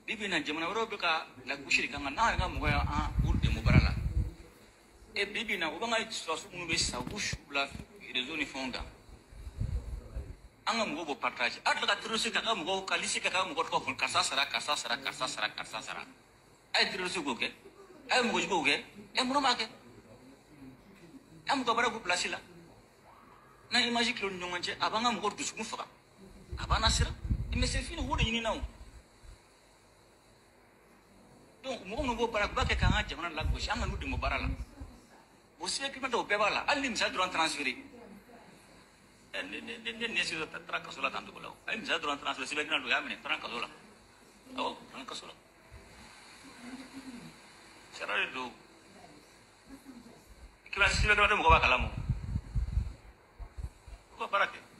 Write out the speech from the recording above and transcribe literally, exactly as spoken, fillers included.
bibi na jamana wɛrɛw bɛ ka lagosi de kan ka n'a yɛrɛ ka mɔgɔ ye an u dɛmɛ baara la e bibi na u b'an ka sɔrɔsiw minnu bɛ sa u b'u su la réseau ni fɛnw kan an ka mɔgɔw b'o partage a tila ka terroriste ka ka mɔgɔw ka liste ka ka mɔgɔ tɔgɔ fɔ karisa sara karisa sara karisa sara karisa sara a ye terroriste k'o kɛ a ye mɔgɔ juguw kɛ e mun b'a kɛ an mɔgɔ baara k'u place la n'a image kilo ni ɲɔgɔn cɛ a b'an ka mɔgɔ dusukun faga a b'an lasiran mais c'est fini o de ɲinina o donc mɔgɔ minnu b'o baara u b'a kɛ k'an ka jamana lagosi an ka n'u dɛmɛ baara la o sɛbɛn kilimata o bɛɛ b'a la hali ni misali dɔrɔn transféré ne ne ne ne sera taara kaso la tan cogo la o a ye misali dɔrɔn transféré sɛbɛn kilimata o y'a minɛ taara kaso la awɔ taara kaso la sariya de don kila sɛbɛn kilimata mɔgɔ b'a kalama o u ka baara kɛ